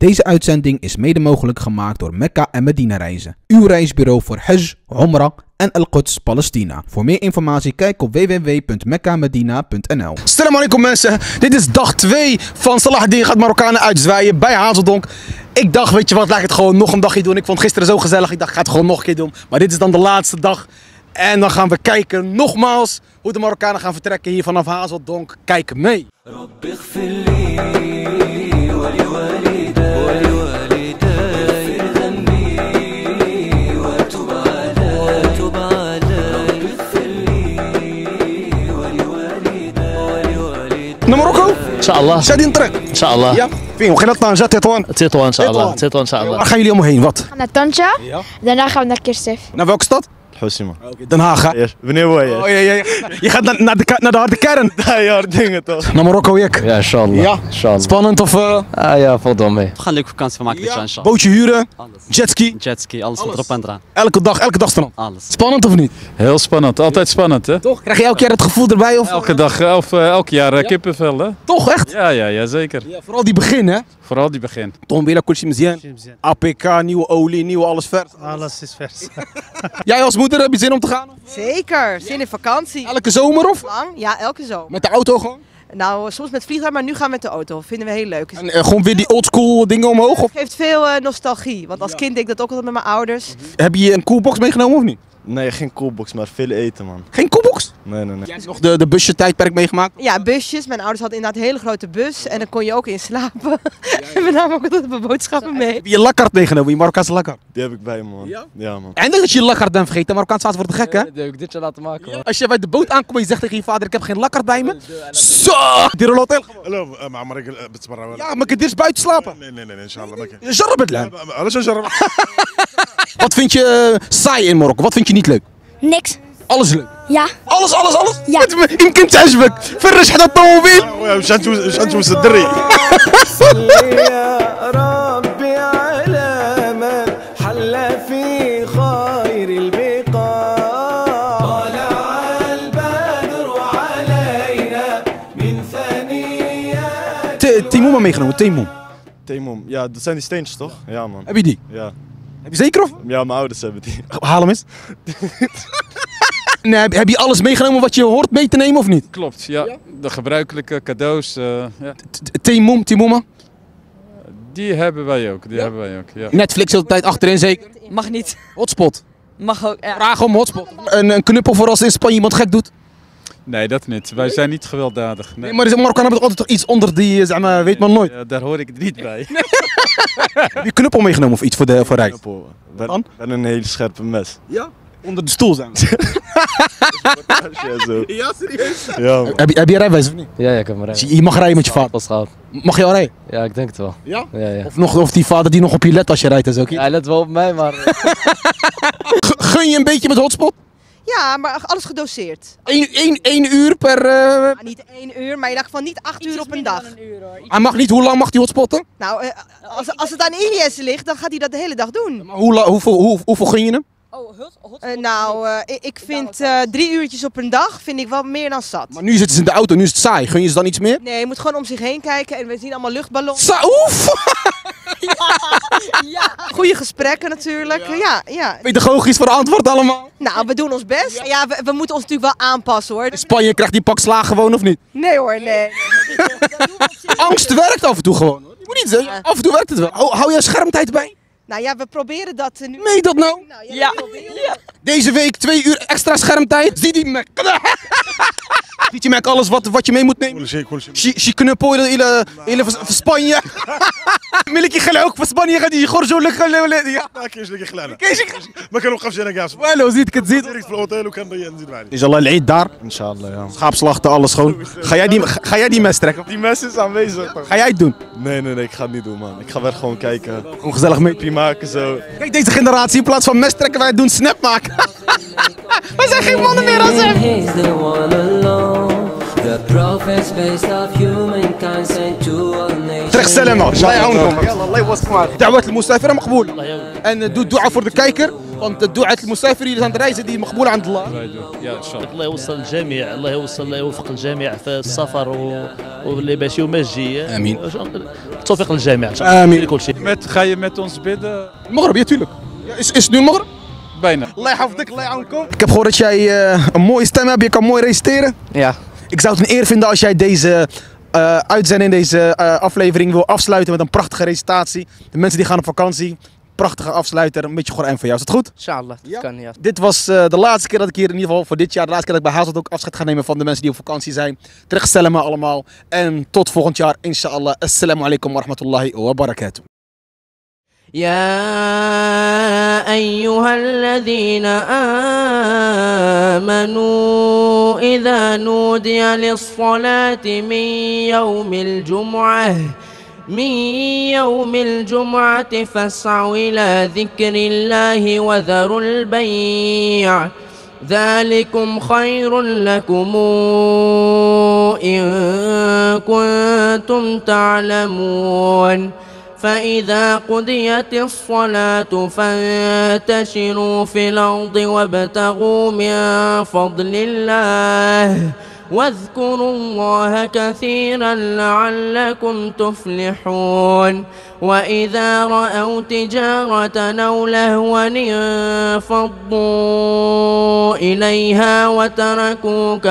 Deze uitzending is mede mogelijk gemaakt door Mekka en Medina Reizen. Uw reisbureau voor Hajj, Umrah en Al-Quds, Palestina. Voor meer informatie kijk op www.mekkamedina.nl. Assalamu alaikum mensen, dit is dag 2 van Salahuddin gaat Marokkanen uitzwaaien bij Hazeldonk. Ik dacht, weet je wat, laat ik het gewoon nog een dagje doen. Ik vond het gisteren zo gezellig, ik dacht ik ga het gewoon nog een keer doen. Maar dit is dan de laatste dag. En dan gaan we kijken nogmaals hoe de Marokkanen gaan vertrekken hier vanaf Hazeldonk. Kijk mee. naar Marokko? Inshallah. Shadin terug? Inshallah. Ja. Fijn, we gaan naar Tétouan. Tétouan, inshallah. Tétouan, inshallah. Waar gaan jullie allemaal heen? Wat? We gaan naar Tanja. Ja. Daarna gaan we naar Kirstef. Naar welke stad? Hosima. Den Haag. Hè? Wanneer wil je? Oh, ja. Je gaat naar de harde kern. Ja, dingen toch? Naar Marokko, Jek. Ja, inshallah. Ja. Inshallah. Spannend of? Ja, valt wel mee. We gaan een leuke vakantie van maken dit jaar, inshallah. Bootje huren, Alles. jetski. Jetski, alles wat erop en eraan. Elke dag strand. Alles. Spannend of niet? Heel spannend, altijd spannend hè? Toch? Krijg je elke keer het gevoel erbij? Of? Elke dag of elk jaar kippenvel hè? Toch echt? Ja, zeker. Ja, vooral die begin hè? Vooral die begin. Tom Bela Koersimzian. APK, nieuwe olie, nieuwe alles vers. Alles is vers. Jij als moeder heb je zin om te gaan? Zeker, zin in vakantie. Elke zomer of? Lang? Ja, elke zomer. Met de auto gewoon? Nou, soms met vliegtuig, maar nu gaan we met de auto. Vinden we heel leuk. En gewoon weer die oldschool dingen omhoog? Of Het geeft veel nostalgie, want als kind deed ik dat ook altijd met mijn ouders. heb je een coolbox meegenomen of niet? Nee, geen coolbox, maar veel eten, man. Geen coolbox? Nee. Jij hebt nog de busje tijdperk meegemaakt? Ja, busjes. Mijn ouders hadden inderdaad een hele grote bus en daar kon je ook in slapen. En we namen ook altijd mijn boodschappen mee. Heb je je lakkard meegenomen, je Marokkaanse lakkard? Die heb ik bij me, man. Ja, man. En dat je je lakkard dan vergeet, de Marokkaanse staat wordt gek hè? Dat heb ik dit jaar laten maken hoor. Als je bij de boot aankomt en je zegt tegen je vader, ik heb geen lakkard bij me. Zo! Die hotel gewoon. الو مع مريك بتسمع Ja, maar ik kan eerst buiten slapen. لا ان شاء الله ما كاين Jarrab het lan. علاش نجرب Wat vind je saai in Marokko? Wat vind je niet leuk? Niks. Alles leuk. Ja. Alles? Ja. يمكن تعجبك. فرش حدا الطوموبيل. مشان توس الدري ربي على من حل في خير البقاع طلع البدر علينا من ثنيات Timoema meegenomen, Timoem. Theemom. Ja, dat zijn die steentjes toch? Ja, man. Heb je die? Ja. Heb je zeker of? Ja, mijn ouders hebben die. Haal hem eens. Nee, heb je alles meegenomen wat je hoort mee te nemen of niet? Klopt, ja. De gebruikelijke cadeaus, ja. Timoema. Die hebben wij ook, ja. Netflix de tijd achterin zeker. Mag niet. Hotspot. Mag ook. Ja. Vraag om hotspot. Een knuppel voor als in Spanje iemand gek doet. Nee, dat niet. Wij zijn niet gewelddadig. Nee, maar de Marokkanen hebben altijd toch iets onder die, zeg maar, weet man nooit. Ja, daar hoor ik niet bij. Heb je knuppel meegenomen of iets voor reis? Dan? En een hele scherpe mes. Ja? Onder de stoel zijn. Ja, zo. Ja, serieus? Ja, man. Heb je rijbewijs of niet? Ja, ik heb hem rijden. Je mag rijden met je vader. Pas gehad. Mag je al rijden? Ja, ik denk het wel. Ja? Ja. Of die vader die nog op je let als je rijdt en zo. Ja, hij let wel op mij, maar... Gun je een beetje met hotspot? Ja, maar alles gedoseerd. 1 uur per... Ja, niet 1 uur, maar in ieder geval niet 8 uur op een dag. Hij mag niet, hoe lang mag hij hotspotten? Nou, als het aan Ilias ligt, dan gaat hij dat de hele dag doen. Maar hoeveel gun je hem? Ik vind 3 uurtjes op een dag vind ik wel meer dan zat. Maar nu zitten ze in de auto, nu is het saai. Gun je ze dan iets meer? Nee, je moet gewoon om zich heen kijken en we zien allemaal luchtballons. Oef! Ja. Goede gesprekken natuurlijk. Ja. Pedagogisch verantwoord allemaal. Nou, we doen ons best. Ja, we moeten ons natuurlijk wel aanpassen hoor. In Spanje krijgt die pak slaag gewoon of niet? Nee hoor, nee. Angst werkt af en toe gewoon. Je moet niet zeggen, af en toe werkt het wel. Hou jij schermtijd bij? Nou ja, we proberen dat nu. Meen dat nou? Ja. Deze week 2 uur extra schermtijd. Zie die Mac. Ziet je Mac alles wat je mee moet nemen? كل شيء شي كنبو الى في اسبانيا ملكي خلعوك في اسبانيا غادي يخرجوا لك ما كاينش اللي كيخلعنا ما كنوقفش انا كاع والو زيد كتزيد ديريكت في الاوتيل وكنضيع نزيد معاك Inshallah العيد daar. Inshallah, ja. Schaapslachten, alles schoon. Ga jij die mes trekken? Die mes is aanwezig. Ga jij het doen? Nee, ik ga het niet doen, man. Ik ga weer gewoon kijken. Gewoon gezellig mee. Piep maken, zo. Kijk, deze generatie, in plaats van mes trekken, wij doen snap maken. We zijn geen mannen meer als hem. Terug Selema, Allah يعاونكم. يلا الله يوفقكم. دعوات المسافر مقبول. En doe dua voor de kijker. Want de دعاء المسافرين die aan het reizen die مقبولة عند الله. Wij doen. Ja, inshallah. الله يوصل الجميع، الله يوفق الجميع في السفر واللي ماشي وماشي. آمين. التوفيق للجميع ان شاء الله. آمين. كل شيء. Ga je met ons bidden? المغرب ja tuurlijk. Is het nu المغرب? Bijna. Allah yhafdik, Allah ya'awnkom. Ik heb gehoord dat jij een mooie stem hebt, je kan mooi reciteren. Ja. Ik zou het een eer vinden als jij deze uitzending, deze aflevering wil afsluiten met een prachtige recitatie. De mensen die gaan op vakantie, prachtige afsluiter, een beetje Koran voor jou. Is dat goed? Inshallah, dat kan ja. Dit was de laatste keer dat ik hier, in ieder geval voor dit jaar, de laatste keer dat ik bij Hazard ook afscheid ga nemen van de mensen die op vakantie zijn. Teruggestellen me allemaal en tot volgend jaar, inshallah. Assalamu alaikum wa rahmatullahi wa barakatuh. يا أيها الذين آمنوا إذا نودي للصلاة من يوم الجمعة فاسعوا إلى ذكر الله وذروا البيع ذلكم خير لكم إن كنتم تعلمون فإذا قضيت الصلاة فانتشروا في الأرض وابتغوا من فضل الله واذكروا الله كثيرا لعلكم تفلحون وإذا رأوا تجارة أو لهوا انفضوا إليها وتركوك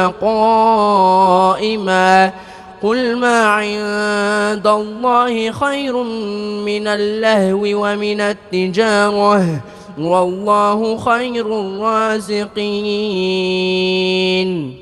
قائما قل ما عند الله خير من اللهو ومن التجارة والله خير الرازقين.